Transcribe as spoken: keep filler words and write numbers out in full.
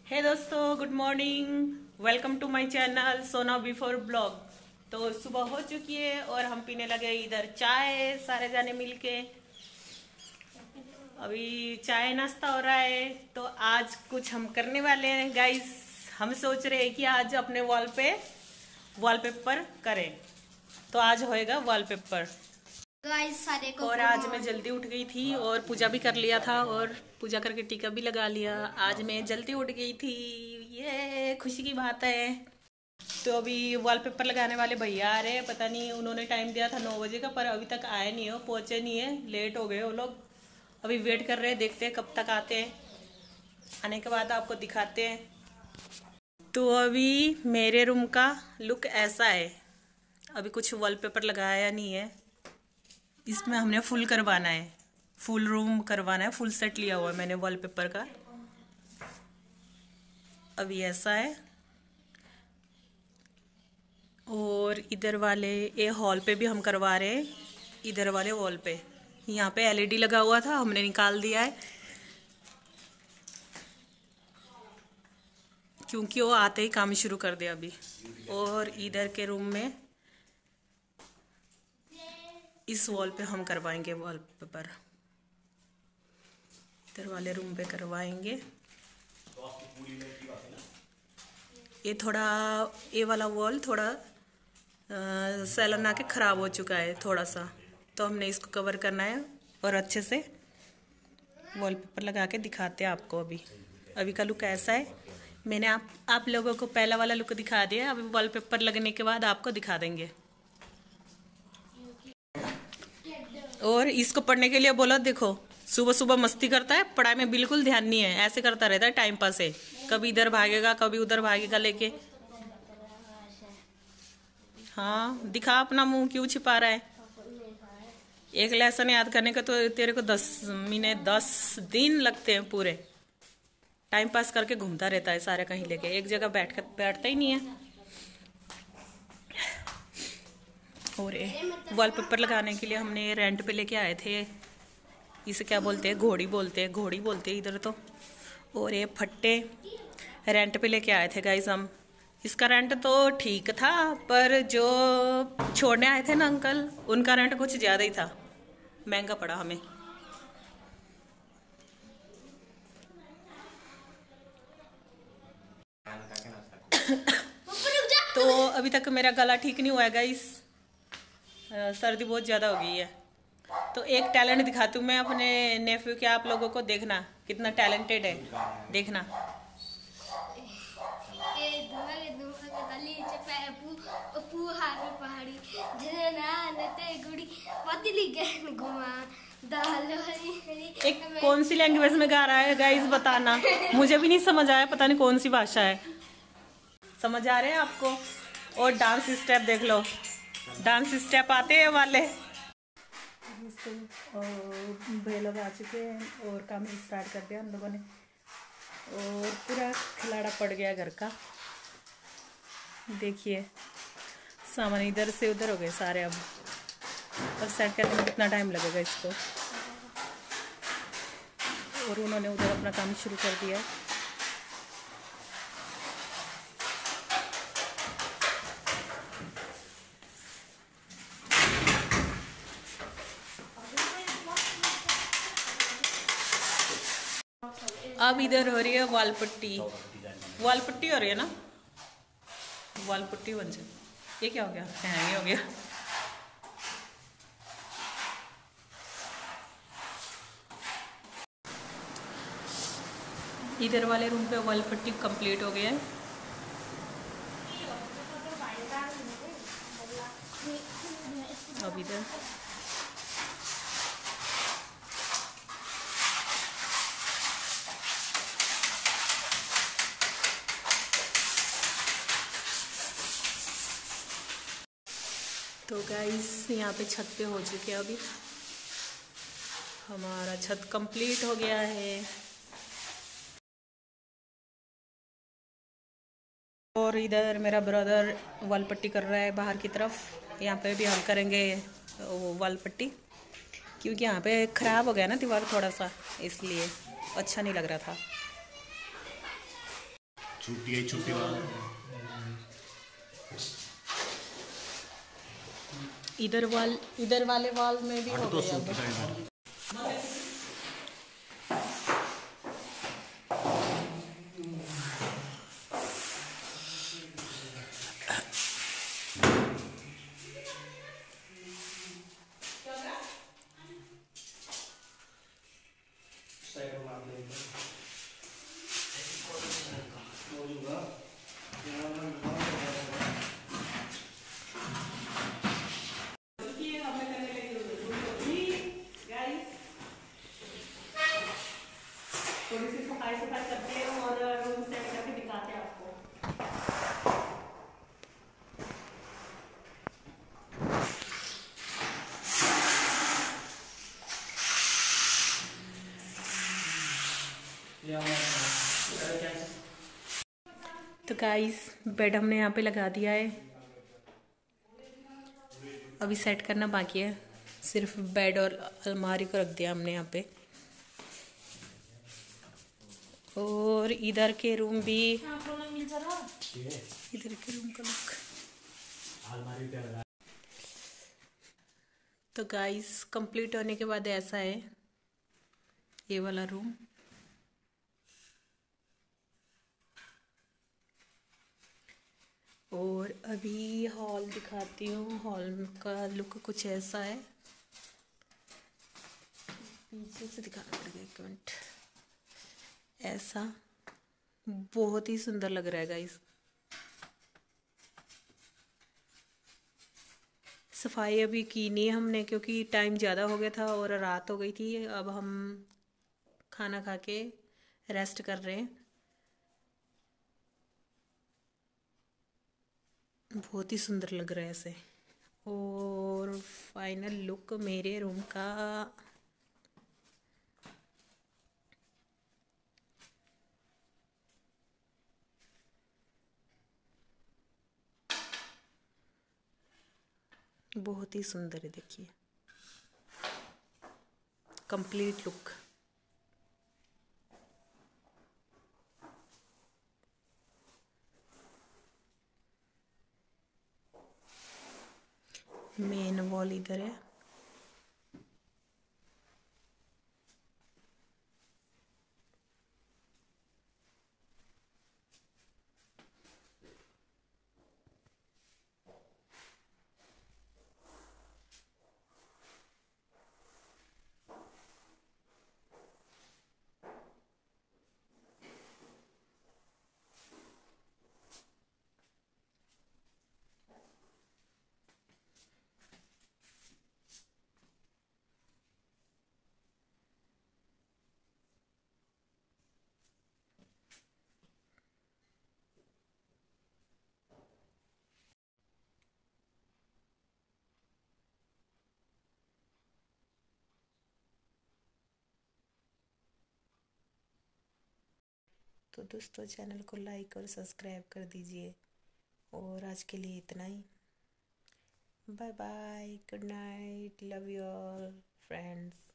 हे दोस्तों, good morning. Welcome to my channel Sona before blog. तो सुबह हो चुकी है और हम पीने लगे इधर चाय, सारे जाने मिलके। अभी चाय नाश्ता हो रहा है। तो आज कुछ हम करने वाले हैं गाइस। हम सोच रहे हैं कि आज अपने वॉल पे वॉलपेपर करें। तो आज होएगा वॉलपेपर गाइस सारे को। और आज मैं जल्दी उठ गई थी और पूजा भी कर लिया था और पूजा करके टीका भी लगा लिया। आज मैं जल्दी उठ गई थी, ये खुशी की बात है। तो अभी वॉलपेपर लगाने वाले भैया आ रहे हैं। पता नहीं, उन्होंने टाइम दिया था नौ बजे का, पर अभी तक आए नहीं हो, पहुंचे नहीं है, लेट हो गए वो लोग। अभी वेट कर रहे हैं, देखते हैं कब तक आते हैं। आने के बाद आपको दिखाते हैं। तो अभी मेरे रूम का लुक ऐसा है। अभी कुछ वॉलपेपर लगाया नहीं है, इसमें हमने फुल करवाना है, फुल रूम करवाना है। फुल सेट लिया हुआ है मैंने वॉलपेपर का। अभी ऐसा है। और इधर वाले ये हॉल पे भी हम करवा रहे हैं। इधर वाले वॉल पे यहाँ पे एलईडी लगा हुआ था, हमने निकाल दिया है क्योंकि वो आते ही काम शुरू कर दिया अभी। और इधर के रूम में इस वॉल पे हम करवाएंगे वॉलपेपर। इधर वाले रूम पे करवाएंगे। ये थोड़ा ये वाला वॉल थोड़ा सैलन आके खराब हो चुका है थोड़ा सा, तो हमने इसको कवर करना है और अच्छे से वॉलपेपर लगा के दिखाते हैं आपको। अभी अभी का लुक ऐसा है। मैंने आप आप लोगों को पहला वाला लुक दिखा दिया, अभी वॉलपेपर लगने के बाद आपको दिखा देंगे। और इसको पढ़ने के लिए बोलो, देखो सुबह सुबह मस्ती करता है, पढ़ाई में बिल्कुल ध्यान नहीं है, ऐसे करता रहता है टाइम पास है। कभी इधर भागेगा कभी उधर भागेगा लेके। हाँ, दिखा अपना मुंह, क्यों छिपा रहा है। एक लेसन याद करने का तो तेरे को दस मिनट दस दिन लगते हैं पूरे। टाइम पास करके घूमता रहता है सारे कहीं लेके, एक जगह बैठ कर बैठता ही नहीं है। और वॉलपेपर लगाने के लिए हमने रेंट पे लेके आए थे। इसे क्या बोलते हैं, घोड़ी बोलते हैं, घोड़ी बोलते हैं इधर तो। और ये फट्टे रेंट पे लेके आए थे गाइस हम। इसका रेंट तो ठीक था, पर जो छोड़ने आए थे ना अंकल, उनका रेंट कुछ ज़्यादा ही था, महंगा पड़ा हमें। तो अभी तक मेरा गला ठीक नहीं हुआ है गाइस, सर्दी बहुत ज़्यादा हो गई है। तो एक टैलेंट दिखाती हूँ मैं अपने नेफ्यू के, आप लोगों को देखना कितना टैलेंटेड है, देखना। एक कौन सी लैंग्वेज में गा रहा है गाइस, बताना। मुझे भी नहीं समझ आया, पता नहीं कौन सी भाषा है। समझ आ रहे हैं आपको? और डांस स्टेप देख लो, डांस स्टेप आते हैं वाले। भैया लोग आ चुके हैं और काम स्टार्ट कर दिया हम लोगों ने। और पूरा खिलाड़ा पड़ गया घर का, देखिए सामान इधर से उधर हो गए सारे। अब अब सेट करने में कितना टाइम लगेगा इसको। और उन्होंने उधर अपना काम शुरू कर दिया। अब इधर हो रही है वॉल पट्टी। वॉल पट्टी हो रही है ना, वॉल पट्टी बन जाए। ये क्या हो गया, हाँ ये हो गया। इधर वाले रूम पे वॉल पट्टी कंप्लीट हो गया है। अब इधर तो गाइस यहाँ पे छत पे हो चुके हैं। अभी हमारा छत कंप्लीट हो गया है। और इधर मेरा ब्रदर वॉल पट्टी कर रहा है बाहर की तरफ। यहाँ पे भी हम करेंगे वॉल पट्टी, क्योंकि यहाँ पे ख़राब हो गया ना दीवार थोड़ा सा, इसलिए अच्छा नहीं लग रहा था। छुट्टी है छुट्टी वाला इधर वाल इधर वाले वाल में भी हो तो गया सूट साइड थोड़ी सी सफाई सफाई करते हैं और रूम सेट करके दिखाते हैं आपको। तो गाइस बेड हमने यहाँ पे लगा दिया है, अभी सेट करना बाकी है। सिर्फ बेड और अलमारी को रख दिया हमने यहाँ पे। और इधर के रूम भी, इधर के रूम का लुक। तो गाइस कंप्लीट होने के बाद ऐसा है ये वाला रूम। और अभी हॉल दिखाती हूँ। हॉल का लुक कुछ ऐसा है, पीछे से दिखाना पड़ेगा, एक मिनट। ऐसा बहुत ही सुंदर लग रहा है गाइस। सफाई अभी की नहीं हमने क्योंकि टाइम ज़्यादा हो गया था और रात हो गई थी। अब हम खाना खा के रेस्ट कर रहे हैं। बहुत ही सुंदर लग रहा है ऐसे। और फाइनल लुक मेरे रूम का बहुत ही सुंदर है। देखिए कंप्लीट लुक। मेन वॉल इधर है। तो दोस्तों चैनल को लाइक और सब्सक्राइब कर दीजिए। और आज के लिए इतना ही। Bye bye, good night, love you all friends.